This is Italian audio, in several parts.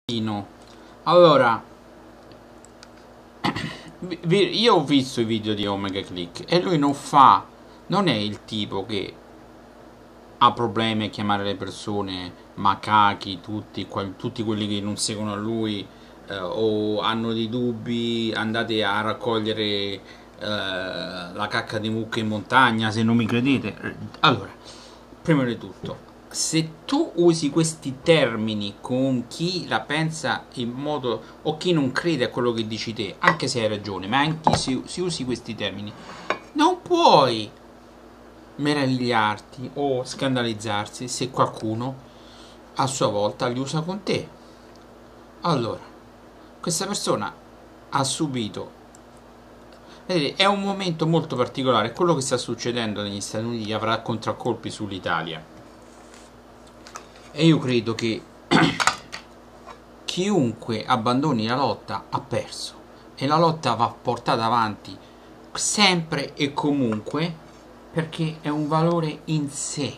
Allora, io ho visto i video di Omega Click e lui non è il tipo che ha problemi a chiamare le persone macachi, tutti quelli che non seguono a lui, o hanno dei dubbi, andate a raccogliere la cacca di mucche in montagna se non mi credete. Allora, prima di tutto, se tu usi questi termini con chi la pensa in modo, o chi non crede a quello che dici te, anche se hai ragione, ma anche se usi questi termini, non puoi meravigliarti o scandalizzarsi se qualcuno a sua volta li usa con te. Allora, questa persona ha subito. Vedete, è un momento molto particolare. Quello che sta succedendo negli Stati Uniti avrà contraccolpi sull'Italia. E io credo che chiunque abbandoni la lotta ha perso. E la lotta va portata avanti sempre e comunque, perché è un valore in sé.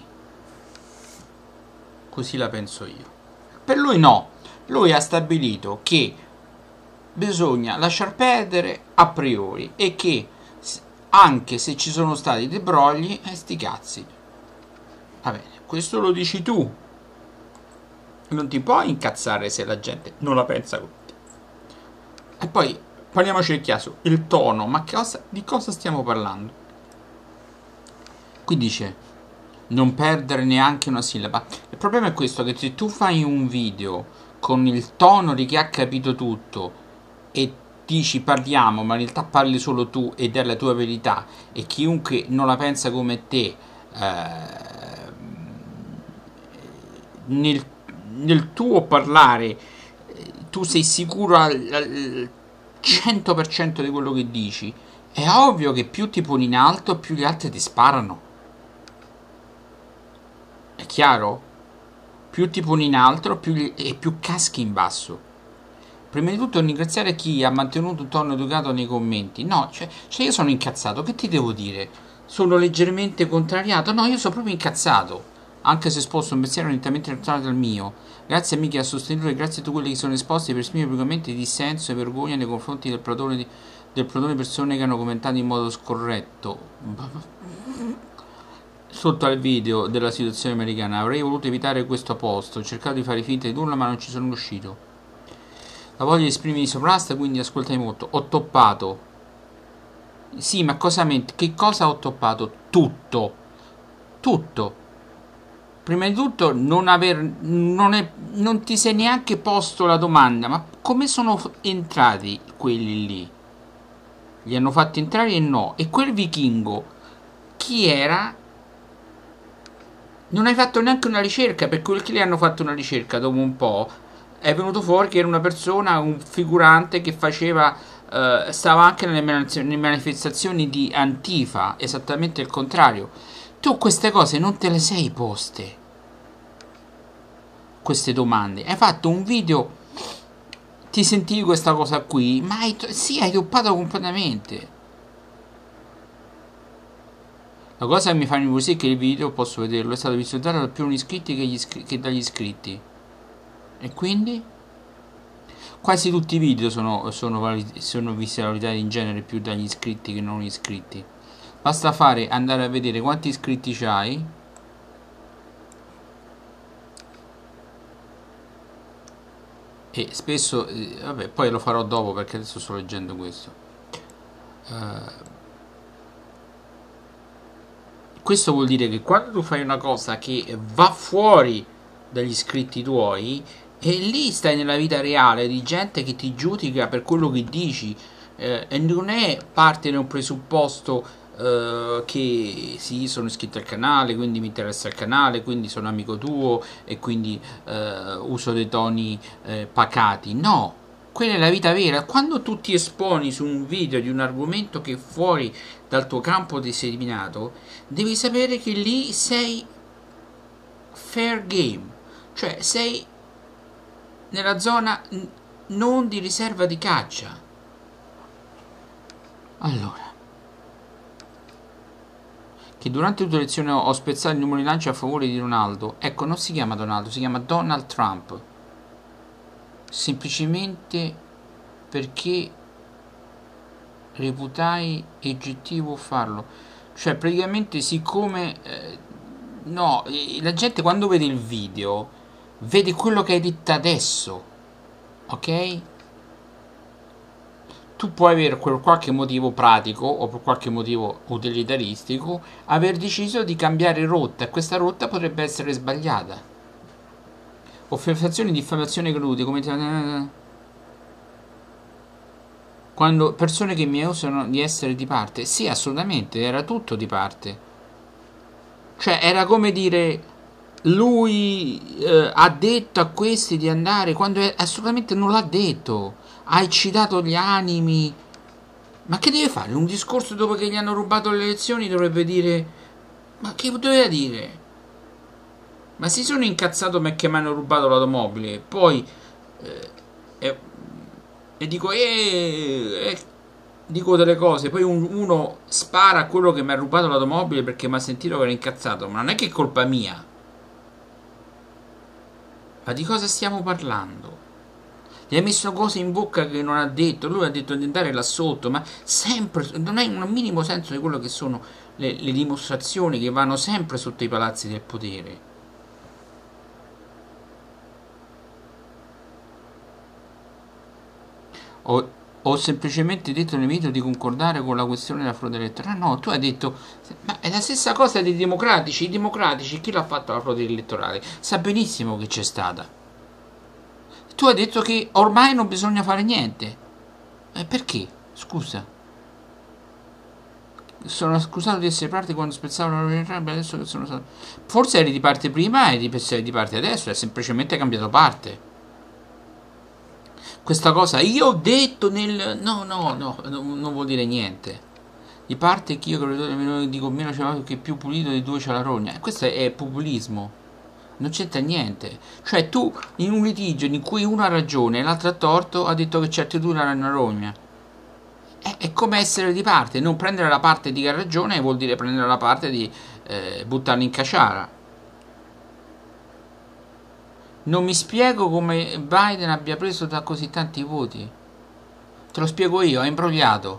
Così la penso io. Per lui no. Lui ha stabilito che bisogna lasciar perdere a priori e che anche se ci sono stati dei brogli, sti cazzi. Va bene, questo lo dici tu. Non ti puoi incazzare se la gente non la pensa come te. E poi parliamoci del chiaro, il tono, ma di cosa stiamo parlando? Qui dice non perdere neanche una sillaba. Il problema è questo, che se tu fai un video con il tono di chi ha capito tutto e dici parliamo, ma in realtà parli solo tu ed è la tua verità, e chiunque non la pensa come te nel tuo parlare tu sei sicuro al 100% di quello che dici, è ovvio che più ti poni in alto più gli altri ti sparano. È chiaro? Più ti poni in alto e più caschi in basso. Prima di tutto ringraziare chi ha mantenuto un tono educato nei commenti. No, cioè io sono incazzato, che ti devo dire? Sono leggermente contrariato? No, io sono proprio incazzato. Anche se esposto un pensiero nettamente lontano dal mio. Grazie a me che ha sostenuto e grazie a tutti quelli che sono esposti per esprimere pubblicamente dissenso e vergogna nei confronti del plotone di persone che hanno commentato in modo scorretto sotto al video della situazione americana. Avrei voluto evitare questo post, ho cercato di fare finta di nulla ma non ci sono riuscito. La voglia di esprimermi sovrasta, quindi ascoltami molto. Ho toppato. Sì, ma che cosa ho toppato? Tutto. Tutto. Prima di tutto non ti sei neanche posto la domanda, ma come sono entrati quelli lì? Li hanno fatti entrare e no. E quel vichingo, chi era? Non hai fatto neanche una ricerca, per quel che li hanno fatto una ricerca dopo un po'. È venuto fuori che era una persona, un figurante che faceva, stava anche nelle manifestazioni di Antifa, esattamente il contrario. Tu queste cose non te le sei poste, queste domande. Hai fatto un video, ti sentivi questa cosa qui, ma hai toppato completamente. La cosa che mi fa nervosire è che il video, posso vederlo, è stato visualizzato da più non iscritti che dagli iscritti. E quindi? Quasi tutti i video sono visti valutati in genere più dagli iscritti che non iscritti. Basta andare a vedere quanti iscritti c'hai e spesso, vabbè, poi lo farò dopo perché adesso sto leggendo questo. Questo vuol dire che quando tu fai una cosa che va fuori dagli iscritti tuoi, e lì stai nella vita reale di gente che ti giudica per quello che dici, e non è parte di un presupposto che sì, sono iscritto al canale, quindi mi interessa il canale, quindi sono amico tuo e quindi uso dei toni pacati. No, quella è la vita vera. Quando tu ti esponi su un video di un argomento che è fuori dal tuo campo disseminato, devi sapere che lì sei fair game, cioè sei nella zona non di riserva di caccia. Allora, che durante tutte le elezioni ho spezzato il numero di lancio a favore di Ronaldo. Ecco, non si chiama Donaldo, si chiama Donald Trump. semplicemente perché reputai oggettivo farlo. Cioè, praticamente, siccome no, la gente quando vede il video vede quello che hai detto adesso, ok? Tu puoi avere per qualche motivo pratico o per qualche motivo utilitaristico aver deciso di cambiare rotta e questa rotta potrebbe essere sbagliata. Offensazioni, diffamazione crudi, come quando persone che mi accusano di essere di parte, sì, assolutamente, era tutto di parte. Cioè, era come dire, lui ha detto a questi di andare, quando assolutamente non l'ha detto. Ha eccitato gli animi. Ma che deve fare? Un discorso dopo che gli hanno rubato le elezioni dovrebbe dire... Ma che doveva dire? Ma si sono incazzato perché mi hanno rubato l'automobile. Poi... eh, e dico... dico delle cose, poi uno spara a quello che mi ha rubato l'automobile perché mi ha sentito che era incazzato, ma non è che è colpa mia. Ma di cosa stiamo parlando? Gli ha messo cose in bocca che non ha detto, lui ha detto di andare là sotto, ma sempre, non hai un minimo senso di quello che sono le dimostrazioni che vanno sempre sotto i palazzi del potere. Ho semplicemente detto nel video di concordare con la questione della frode elettorale. No, tu hai detto, ma è la stessa cosa dei democratici. I democratici, chi l'ha fatto la frode elettorale? Sa benissimo che c'è stata. Tu hai detto che ormai non bisogna fare niente. Perché? Scusa. Sono scusato di essere parte quando spezzavano le rabbia, adesso che sono stato... Forse eri di parte prima e di parte adesso, è semplicemente cambiato parte. Questa cosa io ho detto nel... No, no, no, non vuol dire niente. Di parte che io credo dico meno c'è l'altro che più pulito di due c'è la rogna. Questo è populismo. Non c'entra niente. Cioè tu in un litigio in cui uno ha ragione e l'altro ha torto ha detto che certe due hanno una rogna. È come essere di parte. Non prendere la parte di chi ha ragione vuol dire prendere la parte di buttarli in caciara. Non mi spiego come Biden abbia preso da così tanti voti. Te lo spiego io, ha imbrogliato.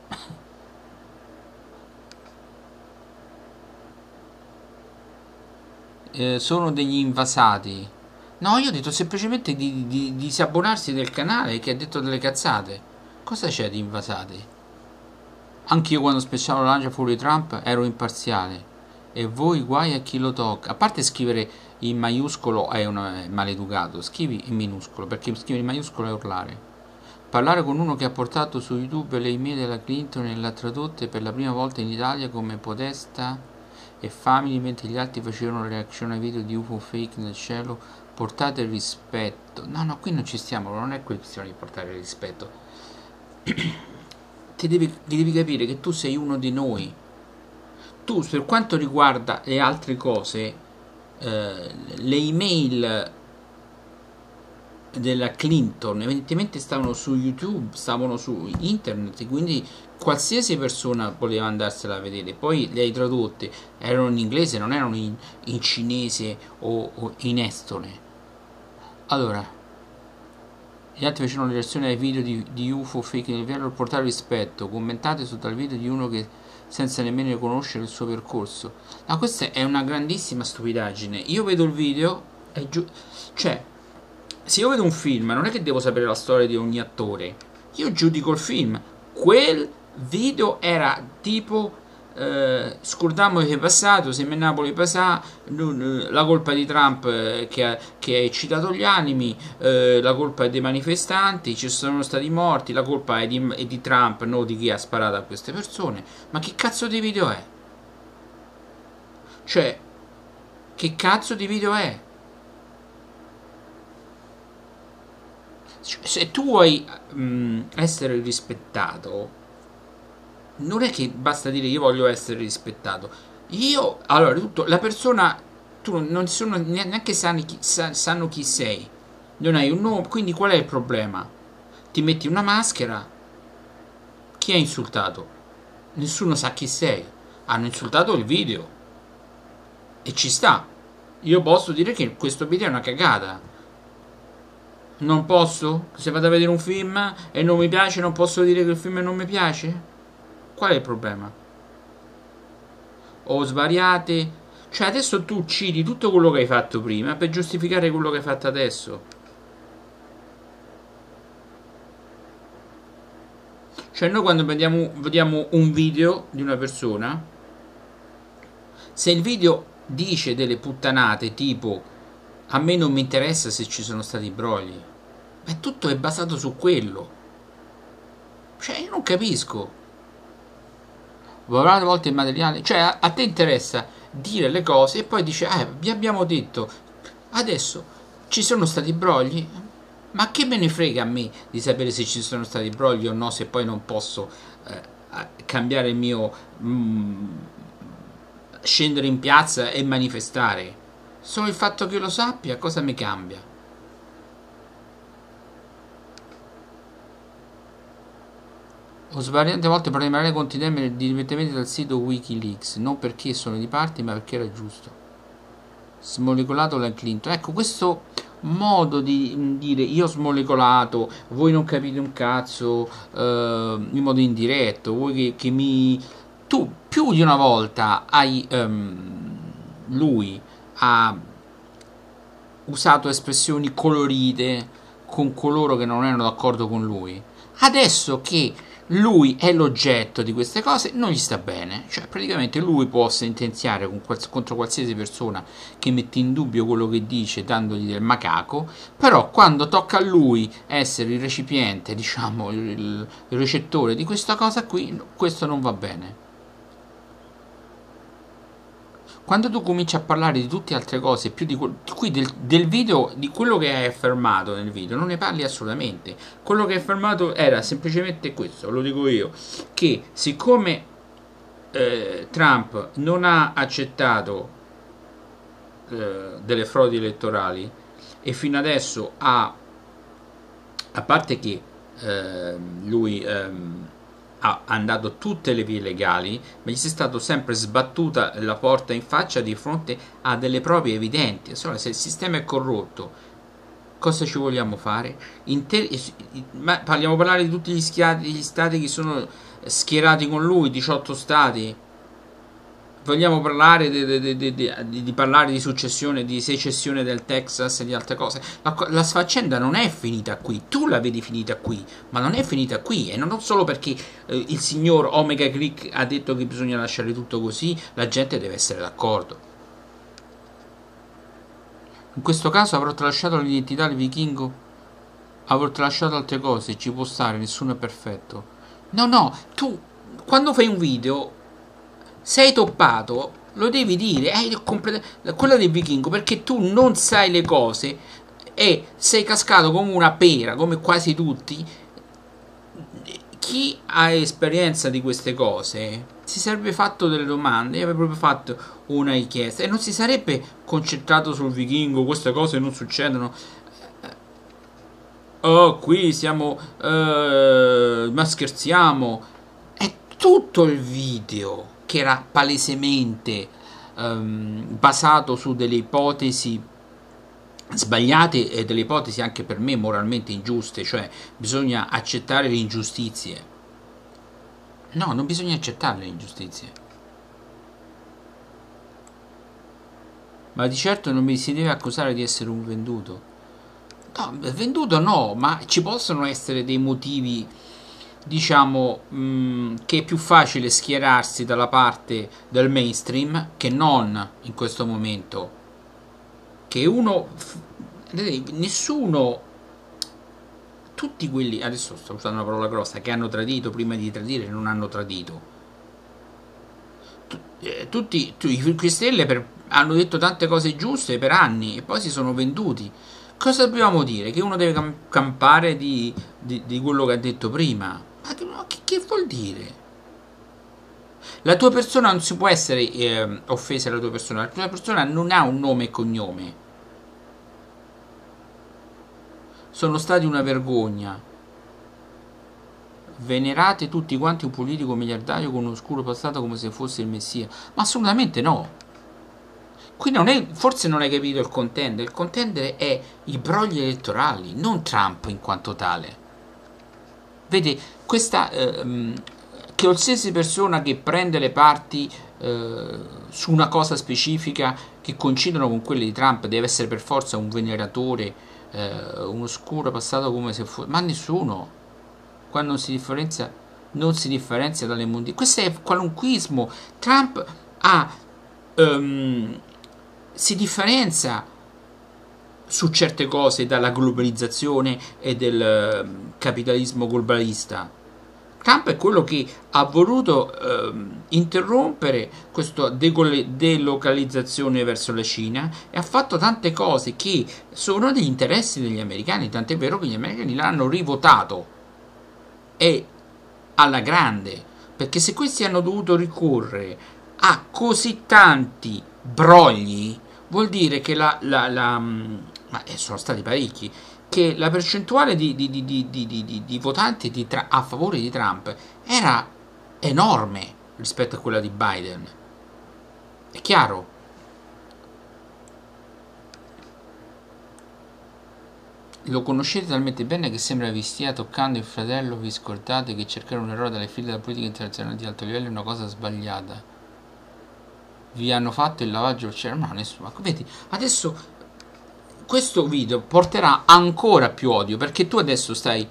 Sono degli invasati. No, io ho detto semplicemente di disabbonarsi del canale che ha detto delle cazzate. Cosa c'è di invasati? Anch'io quando speciavo lancia fuori Trump ero imparziale. E voi guai a chi lo tocca. A parte scrivere in maiuscolo è un maleducato, scrivi in minuscolo, perché scrivere in maiuscolo è urlare. Parlare con uno che ha portato su YouTube le email della Clinton e l'ha tradotte per la prima volta in Italia come Podesta e Family mentre gli altri facevano reazione ai video di UFO fake nel cielo. Portate il rispetto. No, no, qui non ci stiamo, non è questione di portare il rispetto. Devi capire che tu sei uno di noi. Tu, per quanto riguarda le altre cose, le email della Clinton evidentemente stavano su YouTube, stavano su internet, quindi qualsiasi persona poteva andarsela a vedere. Poi le hai tradotte, erano in inglese, non erano in cinese o in estone. Allora, gli altri facevano le reazioni ai video di UFO fake nel vero portare rispetto, commentate sotto al video di uno che senza nemmeno conoscere il suo percorso. Ma questa è una grandissima stupidaggine. Io vedo il video e cioè, se io vedo un film non è che devo sapere la storia di ogni attore. Io giudico il film. Quel video era tipo scordiamo che è passato, se me Napoli passa, la colpa di Trump che ha eccitato gli animi, la colpa è dei manifestanti, ci sono stati morti, la colpa è di Trump, non di chi ha sparato a queste persone. Ma che cazzo di video è? Cioè, che cazzo di video è? Se tu vuoi essere rispettato, non è che basta dire io voglio essere rispettato. Io, allora, tutto, la persona, tu non sono neanche sanno chi sei. Non hai un nome, quindi qual è il problema? Ti metti una maschera. Chi ha insultato? Nessuno sa chi sei. Hanno insultato il video. E ci sta. Io posso dire che questo video è una cagata. Non posso? Se vado a vedere un film e non mi piace, non posso dire che il film non mi piace? Qual è il problema? O svariate. Cioè adesso tu citi tutto quello che hai fatto prima per giustificare quello che hai fatto adesso. Cioè noi quando vediamo un video di una persona, se il video dice delle puttanate tipo a me non mi interessa se ci sono stati brogli, ma tutto è basato su quello. Cioè io non capisco. Volare volte il materiale, cioè a te interessa dire le cose e poi dice vi abbiamo detto adesso ci sono stati brogli, ma che me ne frega a me di sapere se ci sono stati brogli o no, se poi non posso cambiare il mio scendere in piazza e manifestare. Solo il fatto che lo sappia cosa mi cambia? Ho svariate volte parlare contro i temi direttamente dal sito Wikileaks, non perché sono di parte, ma perché era giusto. Smolecolato la Clinton. Ecco, questo modo di dire io ho smolecolato, voi non capite un cazzo, in modo indiretto, voi che mi... Tu più di una volta hai... lui ha usato espressioni colorite con coloro che non erano d'accordo con lui. Adesso che lui è l'oggetto di queste cose, non gli sta bene. Cioè, praticamente lui può sentenziare contro qualsiasi persona che mette in dubbio quello che dice, dandogli del macaco, però quando tocca a lui essere il recipiente, diciamo, il recettore di questa cosa qui, questo non va bene. Quando tu cominci a parlare di tutte altre cose, più di qui del video, di quello che hai affermato nel video, non ne parli assolutamente. Quello che hai affermato era semplicemente questo, lo dico io, che siccome Trump non ha accettato delle frodi elettorali e fino adesso a parte che lui ha andato tutte le vie legali, ma gli si è stato sempre sbattuta la porta in faccia di fronte a delle prove evidenti. Insomma, se il sistema è corrotto, cosa ci vogliamo fare? Vogliamo parlare di tutti gli stati che sono schierati con lui, 18 stati. Vogliamo parlare di parlare di successione, di secessione del Texas e di altre cose. La faccenda non è finita qui, tu la vedi finita qui, ma non è finita qui, e non solo perché il signor Omega Creek ha detto che bisogna lasciare tutto così, la gente deve essere d'accordo. In questo caso avrò tralasciato l'identità del vichingo, avrò tralasciato altre cose, ci può stare, nessuno è perfetto. No, tu quando fai un video sei toppato, lo devi dire, quella del vichingo, perché tu non sai le cose e sei cascato come una pera, come quasi tutti. Chi ha esperienza di queste cose si sarebbe fatto delle domande, avrebbe proprio fatto una richiesta e non si sarebbe concentrato sul vichingo, queste cose non succedono. Oh, qui siamo, ma scherziamo. È tutto il video che era palesemente basato su delle ipotesi sbagliate e delle ipotesi anche per me moralmente ingiuste, cioè bisogna accettare le ingiustizie. No, non bisogna accettare le ingiustizie. Ma di certo non mi si deve accusare di essere un venduto. No, venduto no, ma ci possono essere dei motivi, diciamo, che è più facile schierarsi dalla parte del mainstream che non in questo momento. Che uno, nessuno, tutti quelli, adesso sto usando una parola grossa, che hanno tradito prima di tradire non hanno tradito. Tutti i 5 Stelle hanno detto tante cose giuste per anni e poi si sono venduti. Cosa dobbiamo dire? Che uno deve campare di quello che ha detto prima? Ma che vuol dire? La tua persona non si può essere offesa alla tua persona. La tua persona non ha un nome e cognome. Sono stati una vergogna. Venerate tutti quanti un politico miliardario con un oscuro passato come se fosse il messia. Ma assolutamente no. Qui non è, forse non hai capito il contendere è i brogli elettorali, non Trump in quanto tale. Vedi, questa che qualsiasi persona che prende le parti su una cosa specifica che coincidono con quelle di Trump deve essere per forza un veneratore, un oscuro passato come se fosse... Ma nessuno, qua non si differenzia dalle mondiali. Questo è qualunquismo. Trump ha, si differenzia su certe cose dalla globalizzazione e del capitalismo globalista. Trump è quello che ha voluto interrompere questa delocalizzazione verso la Cina e ha fatto tante cose che sono degli interessi degli americani, tant'è vero che gli americani l'hanno rivotato e alla grande, perché se questi hanno dovuto ricorrere a così tanti brogli vuol dire che ma sono stati parecchi, che la percentuale di votanti a favore di Trump era enorme rispetto a quella di Biden. È chiaro? Lo conoscete talmente bene che sembra vi stia toccando il fratello, vi scordate che cercare un errore dalle file della politica internazionale di alto livello è una cosa sbagliata. Vi hanno fatto il lavaggio cerebrale, ma nessuno. Vedi, adesso questo video porterà ancora più odio perché tu adesso stai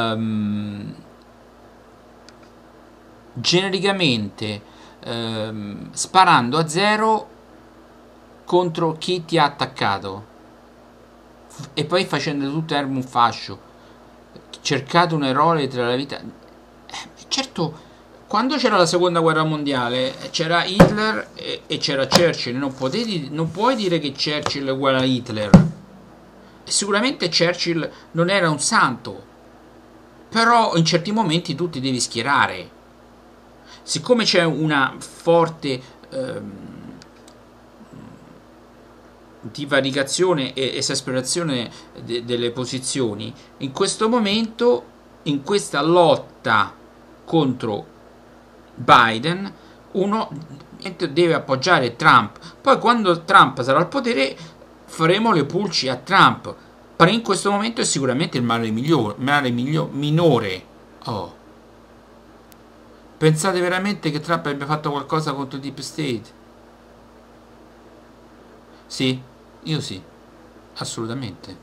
genericamente sparando a zero contro chi ti ha attaccato e poi facendo tutto erbo un fascio, cercate un eroe tra la vita. Certo, quando c'era la seconda guerra mondiale c'era Hitler e c'era Churchill, non puoi dire che Churchill è uguale a Hitler. E sicuramente Churchill non era un santo, però in certi momenti tu ti devi schierare. Siccome c'è una forte divaricazione e esasperazione delle posizioni, in questo momento, in questa lotta contro Biden, uno deve appoggiare Trump. Poi quando Trump sarà al potere faremo le pulci a Trump, però in questo momento è sicuramente il male minore. Oh. Pensate veramente che Trump abbia fatto qualcosa contro il Deep State? Sì, io sì, assolutamente.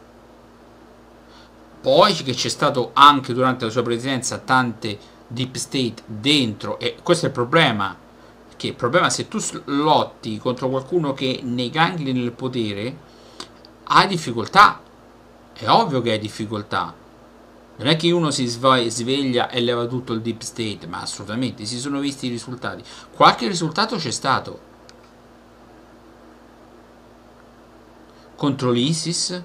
Poi che c'è stato anche durante la sua presidenza tante Deep State dentro, e questo è il problema, che il problema è se tu lotti contro qualcuno che nei gangli del potere hai difficoltà, è ovvio che hai difficoltà, non è che uno si sveglia e leva tutto il Deep State, ma assolutamente si sono visti i risultati, qualche risultato c'è stato contro l'ISIS.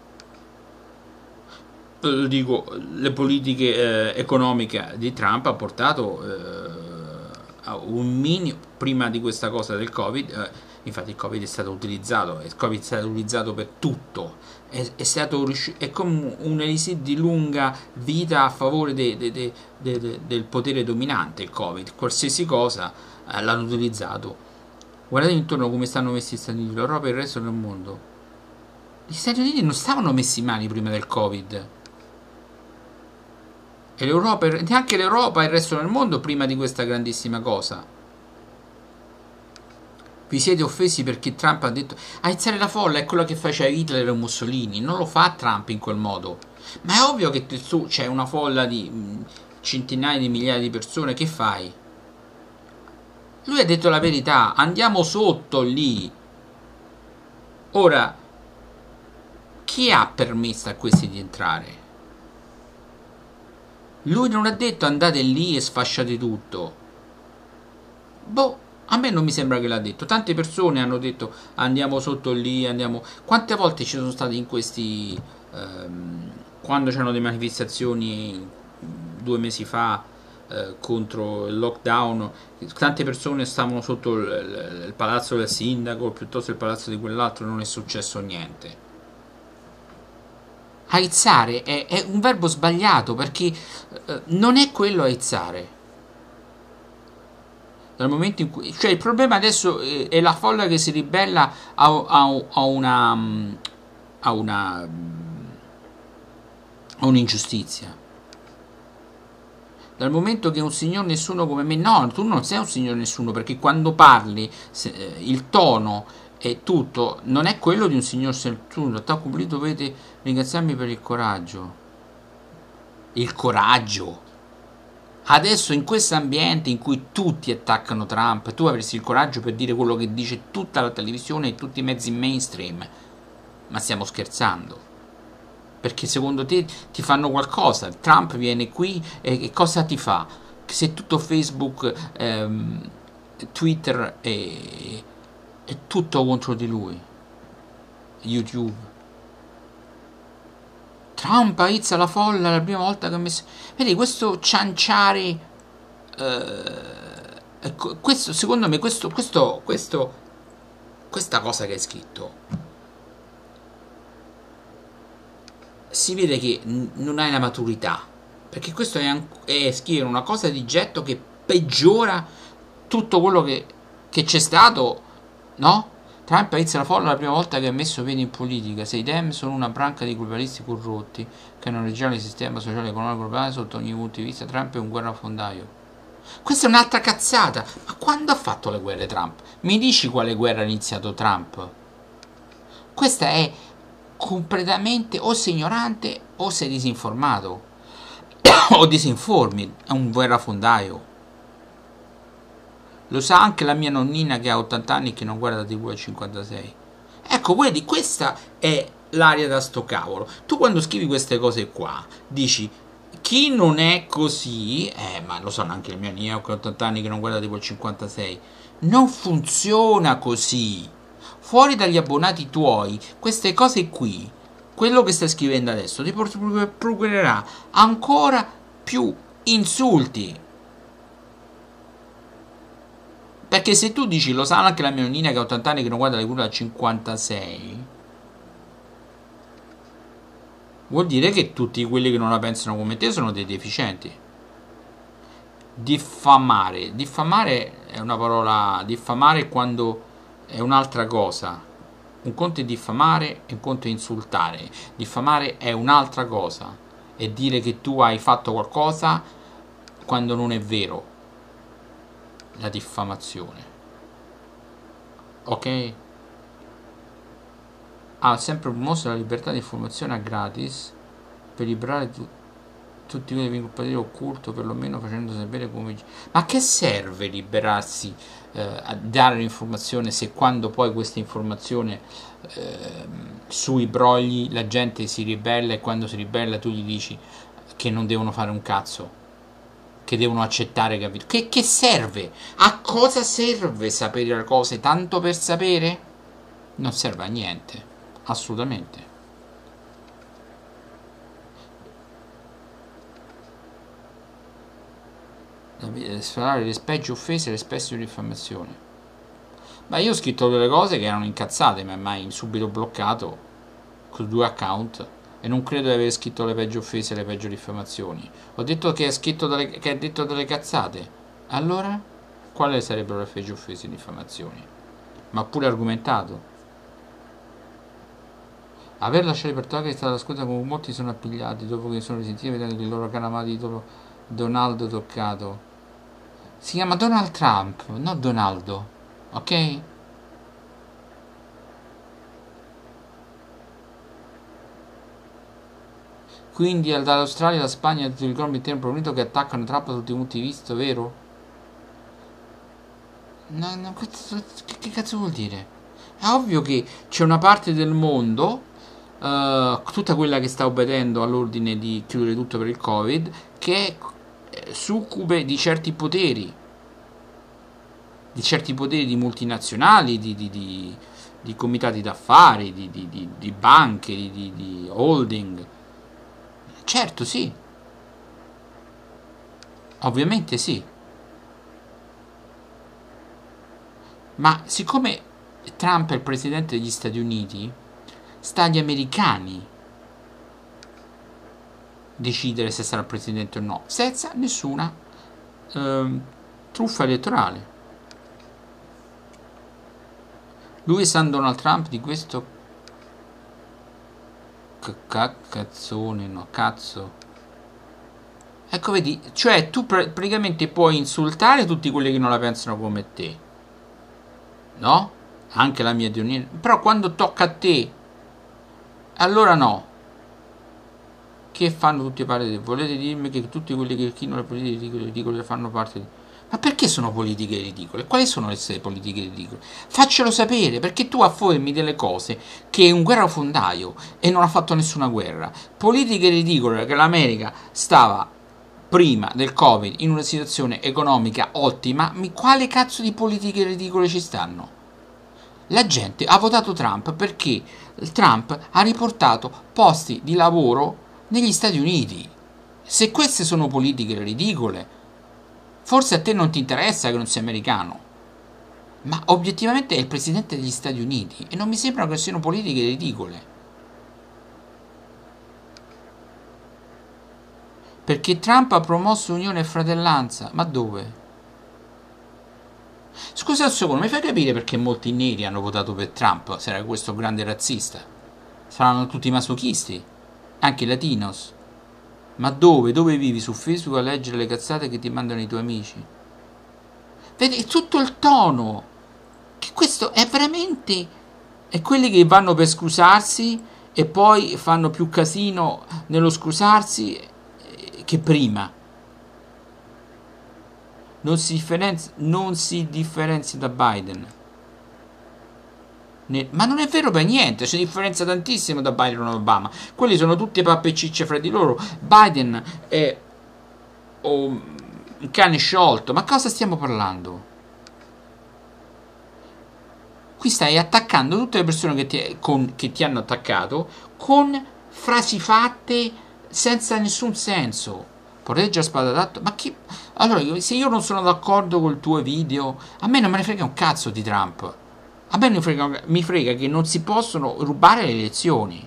Dico, le politiche economiche di Trump ha portato a un minimo prima di questa cosa del Covid. Infatti il Covid è stato utilizzato, per tutto, è come un elisir di lunga vita a favore del potere dominante. Il Covid, qualsiasi cosa l'hanno utilizzato. Guardate intorno come stanno messi gli Stati Uniti, l'Europa e il resto del mondo. Gli Stati Uniti non stavano messi male prima del Covid. E l'Europa, neanche l'Europa e il resto del mondo prima di questa grandissima cosa. Vi siete offesi perché Trump ha detto aizzare la folla è quello che faceva Hitler e Mussolini, non lo fa Trump in quel modo. Ma è ovvio che tu c'è una folla di centinaia di migliaia di persone, che fai? Lui ha detto la verità, andiamo sotto lì. Ora, chi ha permesso a questi di entrare? Lui non ha detto andate lì e sfasciate tutto. Boh, a me non mi sembra che l'ha detto. Tante persone hanno detto andiamo sotto lì, andiamo... Quante volte ci sono stati in questi... quando c'erano delle manifestazioni 2 mesi fa contro il lockdown, tante persone stavano sotto il palazzo del sindaco piuttosto che il palazzo di quell'altro, non è successo niente. Aizzare è un verbo sbagliato perché non è quello aizzare. Dal momento in cui, cioè il problema adesso è la folla che si ribella a una a un'ingiustizia. Dal momento che un signor nessuno come me, no, tu non sei un signor nessuno, perché quando parli il tono e tutto non è quello di un signor nessuno. Qui dovete ringraziarmi per il coraggio. Il coraggio. Adesso in questo ambiente in cui tutti attaccano Trump, tu avresti il coraggio per dire quello che dice tutta la televisione e tutti i mezzi mainstream. Ma stiamo scherzando? Perché secondo te ti fanno qualcosa? Trump viene qui e cosa ti fa? Se tutto Facebook, Twitter è tutto contro di lui, YouTube. Trump aizza la folla la prima volta che ha messo... Vedi, questo cianciare... questo, secondo me, questa cosa che hai scritto, si vede che non hai la maturità. Perché questo è scrivere una cosa di getto che peggiora tutto quello che c'è stato, no? Trump inizia la folla la prima volta che ha messo piede in politica. Se i Dem sono una branca di globalisti corrotti che hanno reggiato il sistema sociale e economico globale sotto ogni punto di vista, Trump è un guerrafondaio. Questa è un'altra cazzata. Ma quando ha fatto le guerre Trump? Mi dici quale guerra ha iniziato Trump? Questa è completamente o sei ignorante o sei disinformato o disinformi. È un guerrafondaio. Lo sa anche la mia nonnina che ha 80 anni e che non guarda TV al 56. Ecco, vedi, questa è l'aria da sto cavolo. Tu quando scrivi queste cose qua, dici, chi non è così, ma lo sanno anche la mia nonna che ha 80 anni che non guarda TV al 56, non funziona così. Fuori dagli abbonati tuoi, queste cose qui, quello che stai scrivendo adesso, ti procurerà ancora più insulti. Perché se tu dici, lo sa anche la mia nonnina che ha 80 anni che non guarda le cure al 56, vuol dire che tutti quelli che non la pensano come te sono dei deficienti. Diffamare. Diffamare è una parola... Diffamare quando è un'altra cosa. Un conto è diffamare e un conto è insultare. Diffamare è un'altra cosa. È dire che tu hai fatto qualcosa quando non è vero. La diffamazione, ok? Ha sempre promosso la libertà di informazione a gratis per liberare tutti quelli vincolati occulto, perlomeno facendo sapere come... Ma che serve liberarsi a dare l'informazione se quando poi questa informazione sui brogli la gente si ribella e quando si ribella tu gli dici che non devono fare un cazzo, che devono accettare, capito? Che serve? A cosa serve sapere le cose? Tanto per sapere? Non serve a niente, assolutamente. Sferrare le specie offese e le specie di diffamazione. Ma io ho scritto delle cose che erano incazzate, ma mai subito bloccato con 2 account. E non credo di aver scritto le peggio offese e le peggio diffamazioni. Ho detto che ha detto delle cazzate. Allora, quali sarebbero le peggio offese e diffamazioni? Ma pure argomentato. Aver lasciato il repertorio è stata la scusa con cui molti sono appigliati dopo che sono risentiti vedendo il loro caro amato titolo Donaldo toccato. Si chiama Donald Trump, non Donaldo, ok? Quindi dall'Australia alla Spagna tutto il globo intero promesso che attaccano Trump da tutti i punti di vista, vero? No, che cazzo vuol dire? È ovvio che c'è una parte del mondo, tutta quella che sta obbedendo all'ordine di chiudere tutto per il Covid, che è succube di certi poteri di multinazionali, di comitati d'affari, di banche, di holding. Certo, sì, ovviamente sì. Ma siccome Trump è il presidente degli Stati Uniti, sta agli americani decidere se sarà presidente o no, senza nessuna truffa elettorale. Lui è San Donald Trump di questo cazzone, no, cazzo. Ecco, vedi, cioè tu praticamente puoi insultare tutti quelli che non la pensano come te, no? Anche la mia teoria, però quando tocca a te, allora no. Che fanno tutti parte di te? Volete dirmi che tutti quelli che chi non le politiche ridicole fanno parte di... Ma perché sono politiche ridicole? Quali sono queste politiche ridicole? Faccelo sapere, perché tu affermi delle cose che è un guerrafondaio e non ha fatto nessuna guerra. Politiche ridicole che l'America stava prima del Covid in una situazione economica ottima, quale cazzo di politiche ridicole ci stanno? La gente ha votato Trump perché Trump ha riportato posti di lavoro negli Stati Uniti. Se queste sono politiche ridicole, forse a te non ti interessa che non sia americano, ma obiettivamente è il presidente degli Stati Uniti e non mi sembra che siano politiche ridicole. Perché Trump ha promosso unione e fratellanza, ma dove? Scusa un secondo, mi fai capire perché molti neri hanno votato per Trump, se era questo grande razzista? Saranno tutti masochisti, anche latinos. Ma dove? Dove vivi? Su Facebook a leggere le cazzate che ti mandano i tuoi amici? Vedi, è tutto il tono. Che questo è veramente... E quelli che vanno per scusarsi e poi fanno più casino nello scusarsi che prima. Non si differenzia da Biden. Ma non è vero per niente, si differenzia tantissimo da Biden e Obama. Quelli sono tutte pappe e cicce fra di loro. Biden è un cane sciolto. Ma cosa stiamo parlando? Qui stai attaccando tutte le persone che ti hanno attaccato con frasi fatte senza nessun senso. Protegge a spada d'atto. Ma chi... Allora, se io non sono d'accordo col tuo video, a me non me ne frega un cazzo di Trump. A me mi frega che non si possono rubare le elezioni.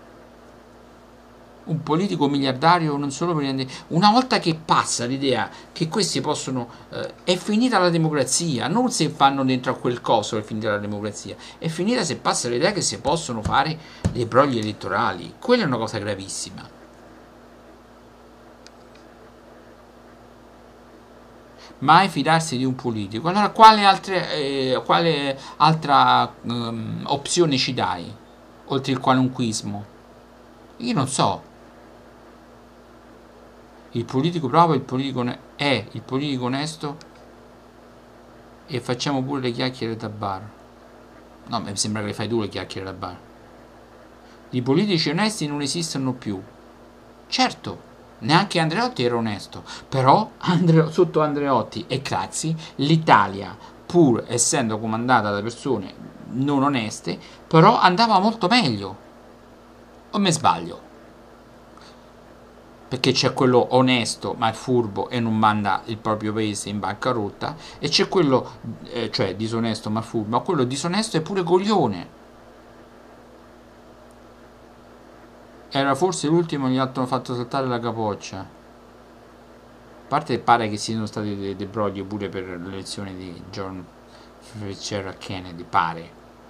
Un politico miliardario non solo per... Una volta che passa l'idea che questi possono... è finita la democrazia, non se fanno dentro a quel coso è finita la democrazia, è finita se passa l'idea che si possono fare dei brogli elettorali. Quella è una cosa gravissima. Mai fidarsi di un politico. Allora quale altra opzione ci dai? Oltre il qualunquismo? Io non so. Il politico bravo è il politico onesto e facciamo pure le chiacchiere da bar. No, mi sembra che le fai tu le chiacchiere da bar. I politici onesti non esistono più. Certo, neanche Andreotti era onesto, però sotto Andreotti e Craxi l'Italia, pur essendo comandata da persone non oneste, però andava molto meglio. O me sbaglio? Perché c'è quello onesto ma è furbo e non manda il proprio paese in bancarotta, e c'è quello cioè disonesto ma furbo, ma quello disonesto è pure coglione. Era forse l'ultimo, gli altri hanno fatto saltare la capoccia. A parte che pare che siano stati dei brogli pure per l'elezione di John Fitzgerald Kennedy, pare.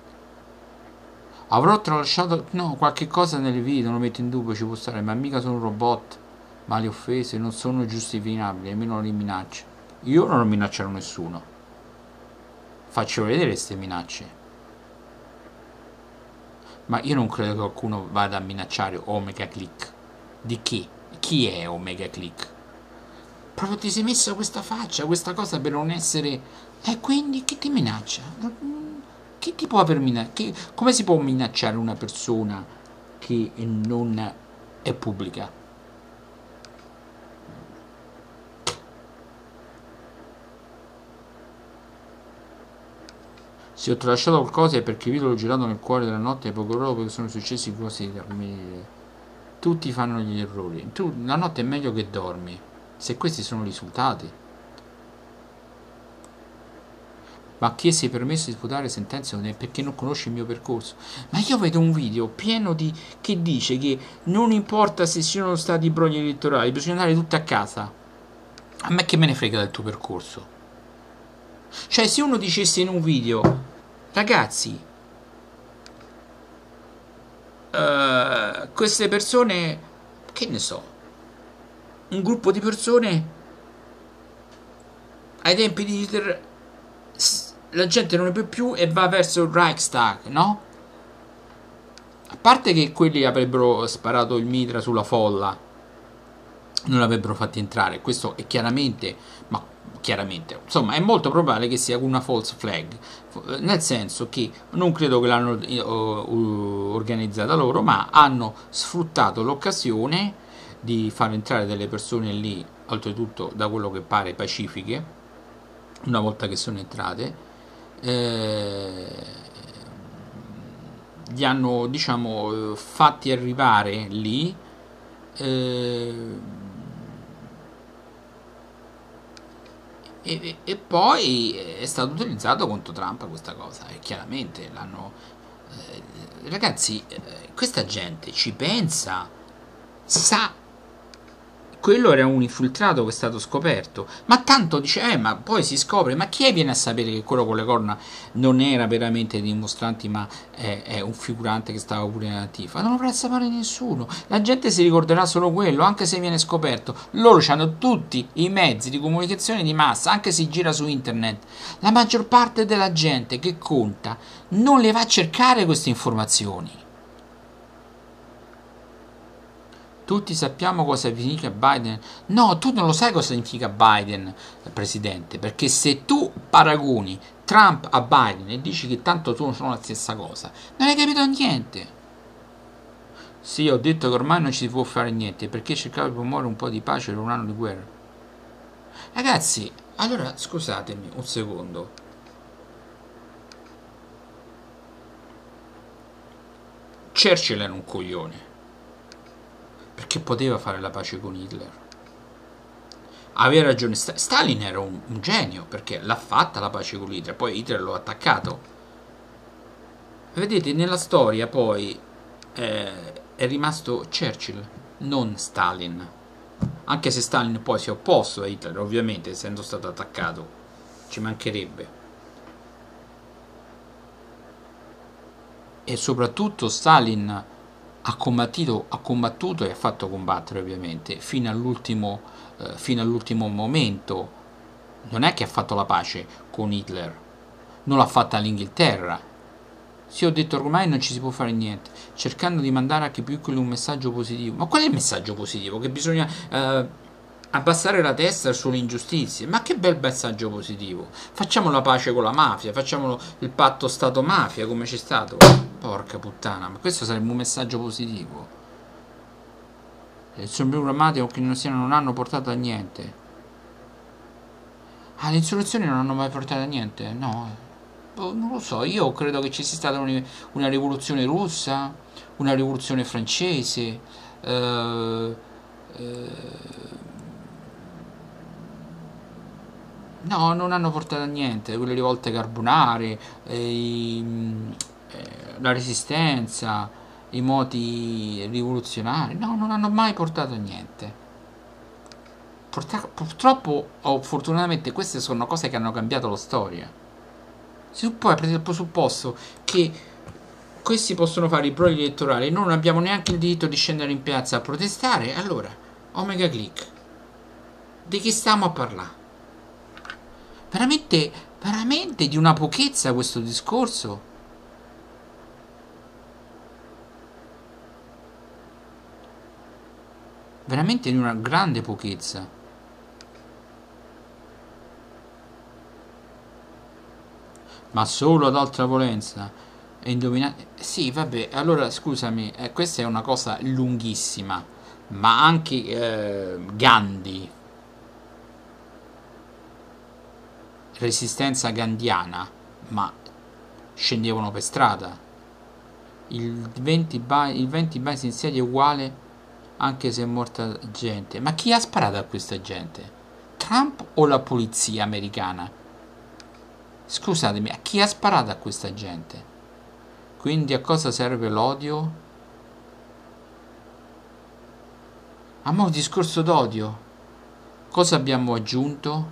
Avrò tralasciato qualche cosa nel video, non lo metto in dubbio, ci può stare, ma mica sono un robot. Ma le offese non sono giustificabili, nemmeno le minacce. Io non ho minacciato nessuno. Faccio vedere queste minacce. Ma io non credo che qualcuno vada a minacciare Omega Click. Di chi? Chi è Omega Click? Proprio ti sei messo questa faccia, questa cosa per non essere... E quindi chi ti minaccia? Chi ti può aver minacciato? Come si può minacciare una persona che non è pubblica? Se ho tralasciato qualcosa è perché io l'ho girato nel cuore della notte e poco dopo che sono successi cose come... Tutti fanno gli errori. La notte è meglio che dormi. Se questi sono i risultati. Ma chi si è permesso di sputare sentenze non è perché non conosce il mio percorso. Ma io vedo un video pieno di... che dice che non importa se ci sono stati brogli elettorali, bisogna andare tutti a casa. A me che me ne frega del tuo percorso? Cioè, se uno dicesse in un video, ragazzi, queste persone, che ne so, un gruppo di persone ai tempi di Hitler, la gente non ne può più e va verso il Reichstag, no? A parte che quelli avrebbero sparato il mitra sulla folla, non l'avrebbero fatti entrare, questo è chiaramente, ma chiaramente, insomma, è molto probabile che sia una false flag, nel senso che non credo che l'hanno organizzata loro, ma hanno sfruttato l'occasione di far entrare delle persone lì, oltretutto da quello che pare pacifiche, una volta che sono entrate, li hanno, diciamo, fatti arrivare lì, eh, e poi è stato utilizzato contro Trump questa cosa, e chiaramente l'hanno... ragazzi, questa gente ci pensa, sa, quello era un infiltrato che è stato scoperto, ma tanto dice, ma poi si scopre, ma chi viene a sapere che quello con le corna non era veramente dei dimostranti, ma è un figurante che stava pure in attiva? Non lo vorrà sapere nessuno, la gente si ricorderà solo quello, anche se viene scoperto. Loro hanno tutti i mezzi di comunicazione di massa, anche se gira su internet. La maggior parte della gente che conta non le va a cercare queste informazioni. Tutti sappiamo cosa significa Biden. No, tu non lo sai cosa significa Biden, presidente, perché se tu paragoni Trump a Biden e dici che tanto tu non sono la stessa cosa, non hai capito niente. Sì, ho detto che ormai non ci si può fare niente, perché cercavo di promuovere un po' di pace per un anno di guerra. Ragazzi, allora scusatemi un secondo. Churchill era un coglione, perché poteva fare la pace con Hitler. Aveva ragione, Stalin era un genio, perché l'ha fatta la pace con Hitler, poi Hitler l'ha attaccato. Vedete, nella storia poi è rimasto Churchill, non Stalin. Anche se Stalin poi si è opposto a Hitler, ovviamente, essendo stato attaccato. Ci mancherebbe. E soprattutto Stalin ha combattuto e ha fatto combattere, ovviamente, fino all'ultimo momento. Non è che ha fatto la pace con Hitler, non l'ha fatta l'Inghilterra. Sì, ho detto ormai non ci si può fare niente, cercando di mandare a chi piccoli un messaggio positivo. Ma qual è il messaggio positivo? Che bisogna abbassare la testa sulle ingiustizie. Ma che bel messaggio positivo! Facciamo la pace con la mafia, facciamo il patto Stato-mafia come c'è stato. Porca puttana, ma questo sarebbe un messaggio positivo. Le elezioni programmatiche che non hanno portato a niente. Ah, le insurrezioni non hanno mai portato a niente? No. Non lo so, io credo che ci sia stata una rivoluzione russa, una rivoluzione francese, eh, eh, no, non hanno portato a niente, quelle rivolte carbonare, la resistenza, i moti rivoluzionari, no, non hanno mai portato a niente. Purtroppo o fortunatamente queste sono cose che hanno cambiato la storia. Se tu poi prendi il presupposto che questi possono fare i brogli elettorali e non abbiamo neanche il diritto di scendere in piazza a protestare, allora, Omega Click, di chi stiamo a parlare? Veramente, veramente di una pochezza questo discorso? Veramente di una grande pochezza. Ma solo ad alta volenza. E indovinate... Sì, vabbè, allora scusami, questa è una cosa lunghissima, ma anche Gandhi, resistenza gandhiana, ma scendevano per strada. Il 20 base è uguale anche se è morta gente. Ma chi ha sparato a questa gente? Trump o la polizia americana? Scusatemi, a chi ha sparato a questa gente? Quindi a cosa serve l'odio? A mo' discorso d'odio. Cosa abbiamo aggiunto?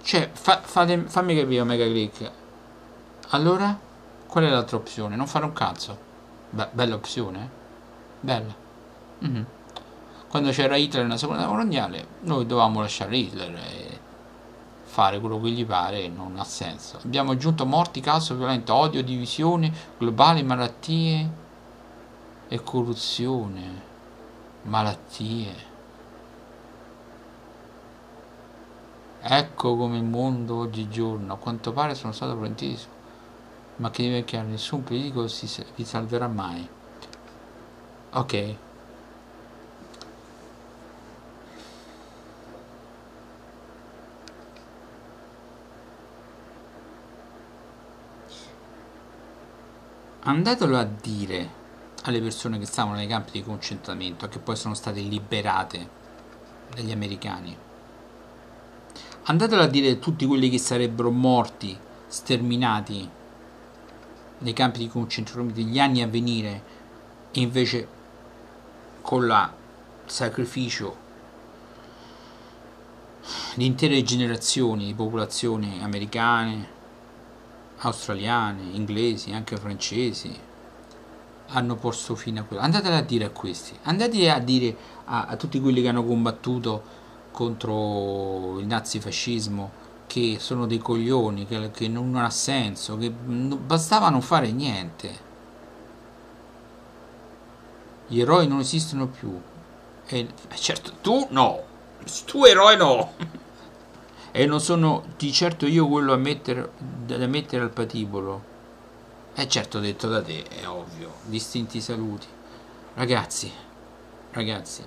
Cioè, fammi capire Omega Click. Allora, qual è l'altra opzione? Non fare un cazzo. Bella opzione, eh? Bella. Mhm. Quando c'era Hitler nella seconda guerra mondiale, noi dovevamo lasciare Hitler e fare quello che gli pare e non ha senso. Abbiamo aggiunto morti, caos violento, odio, divisione globale, malattie e corruzione. Malattie. Ecco come il mondo oggigiorno, a quanto pare sono stato prendito, ma che deve chiaro, nessun politico vi salverà mai. Ok. Andatelo a dire alle persone che stavano nei campi di concentramento, che poi sono state liberate dagli americani. Andatelo a dire a tutti quelli che sarebbero morti, sterminati nei campi di concentramento negli anni a venire, e invece con il sacrificio di intere generazioni di popolazioni americane, australiane, inglesi, anche francesi, hanno posto fine a quello. Andatelo a dire a questi, andate a dire a tutti quelli che hanno combattuto contro il nazifascismo che sono dei coglioni, che non ha senso, che bastava non fare niente. Gli eroi non esistono più. E certo, tu no, tu eroe no. E non sono di certo io quello da mettere al patibolo. Certo, detto da te, è ovvio. Distinti saluti. Ragazzi, ragazzi.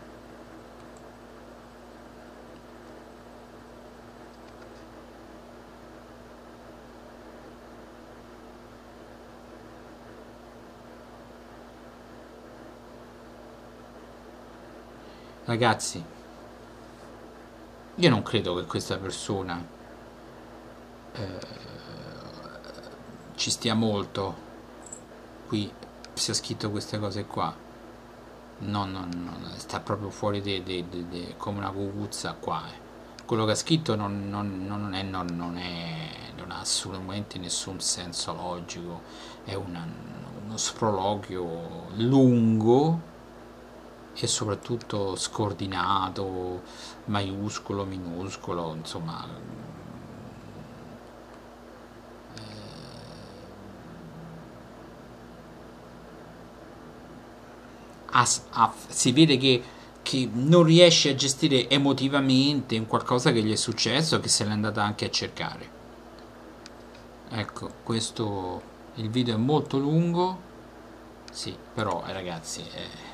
Ragazzi, io non credo che questa persona ci stia molto qui, sia scritto queste cose qua. No, sta proprio fuori come una cucuzza qua. Quello che ha scritto non ha assolutamente nessun senso logico, è uno sproloquio lungo e soprattutto scordinato, maiuscolo, minuscolo, insomma. Si vede che non riesce a gestire emotivamente un qualcosa che gli è successo, che se l'è andata anche a cercare. Ecco, questo, il video è molto lungo, sì, però ragazzi,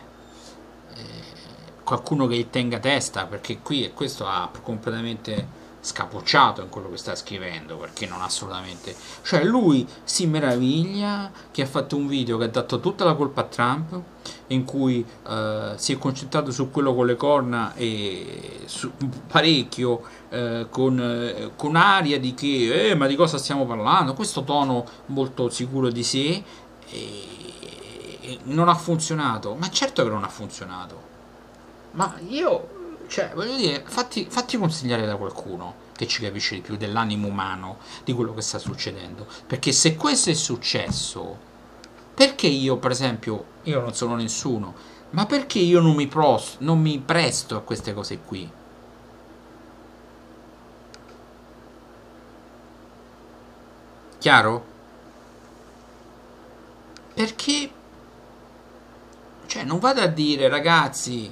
qualcuno che gli tenga testa, perché qui questo ha completamente scapocciato in quello che sta scrivendo, perché non assolutamente, cioè lui si meraviglia che ha fatto un video che ha dato tutta la colpa a Trump, in cui si è concentrato su quello con le corna e parecchio, con aria di che ma di cosa stiamo parlando, questo tono molto sicuro di sé, e non ha funzionato. Ma certo che non ha funzionato, ma io, cioè, voglio dire, fatti consigliare da qualcuno che ci capisce di più dell'animo umano, di quello che sta succedendo. Perché se questo è successo, perché io, per esempio, io non sono nessuno, ma perché io non mi presto a queste cose qui? Chiaro? Perché, cioè, non vado a dire, ragazzi,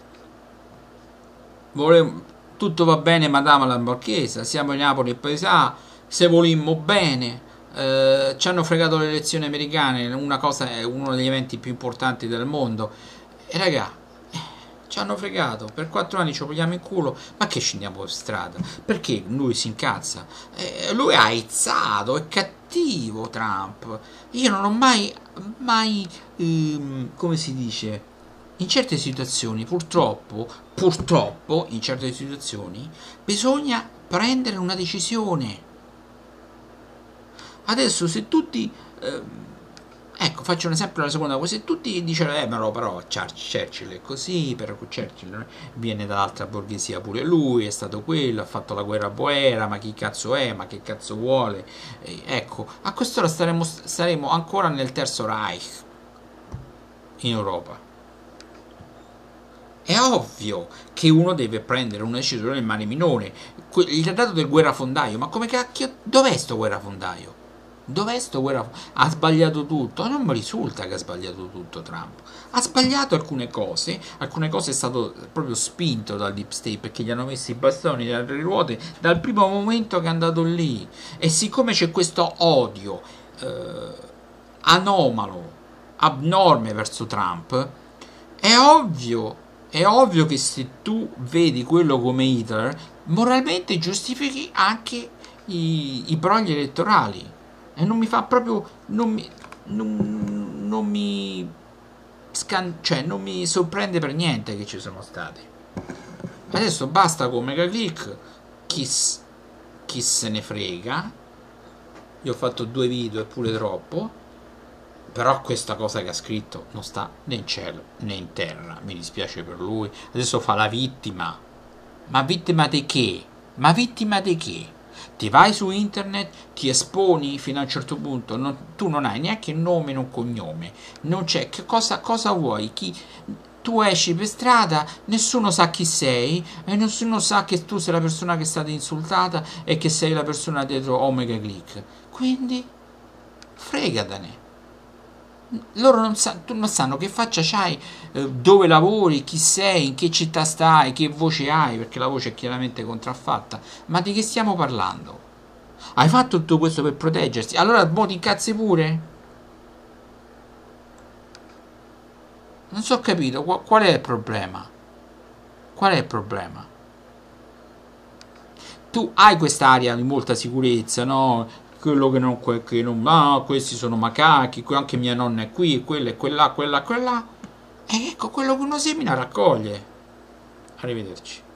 tutto va bene, madama la borghesa, siamo in Napoli e paesà, se volimmo bene, ci hanno fregato le elezioni americane, una cosa è uno degli eventi più importanti del mondo, e raga, ci hanno fregato, per 4 anni ci vogliamo in culo, ma che scendiamo per strada? Perché lui si incazza? Lui ha aizzato, è cattivo Trump, io non ho mai, come si dice, in certe situazioni, purtroppo, in certe situazioni, bisogna prendere una decisione. Adesso, se tutti Ecco, faccio un esempio della seconda cosa. Se tutti dicono, però Churchill è così, però Churchill viene dall'altra borghesia pure lui, è stato quello, ha fatto la guerra boera, ma chi cazzo è, ma che cazzo vuole? Ecco, a quest'ora staremo ancora nel Terzo Reich in Europa. È ovvio che uno deve prendere una decisione nel mare minore. Il trattato del guerrafondaio, ma come cacchio, dov'è sto guerrafondaio? Dov'è sto guerrafondaio? Ha sbagliato tutto? Non mi risulta che ha sbagliato tutto Trump. Ha sbagliato alcune cose è stato proprio spinto dal deep state perché gli hanno messo i bastoni dalle ruote dal primo momento che è andato lì. E siccome c'è questo odio anomalo, abnorme verso Trump, è ovvio è ovvio che se tu vedi quello come Hitler, moralmente giustifichi anche i brogli elettorali. E non mi fa proprio. Non mi. Cioè, non mi sorprende per niente che ci sono stati. Adesso basta con Mega Click. Chi se ne frega. Io ho fatto 2 video, è pure troppo. Però questa cosa che ha scritto non sta né in cielo né in terra, mi dispiace per lui. Adesso fa la vittima. Ma vittima di che? Ma vittima di che? Ti vai su internet, ti esponi fino a un certo punto, tu non hai neanche nome né un cognome, non c'è, cosa vuoi? Tu esci per strada, nessuno sa chi sei e nessuno sa che tu sei la persona che è stata insultata e che sei la persona dietro Omega Click. Quindi, fregatene. Loro non sanno che faccia c'hai, dove lavori, chi sei, in che città stai, che voce hai, perché la voce è chiaramente contraffatta. Ma di che stiamo parlando? Hai fatto tutto questo per proteggersi? Allora mo ti incazzi pure? Non so capito, qual è il problema? Qual è il problema? Tu hai quest'area di molta sicurezza, no? Quello che non questi sono macachi, anche mia nonna è qui, quella è quella, quella. E ecco, quello che uno semina raccoglie. Arrivederci.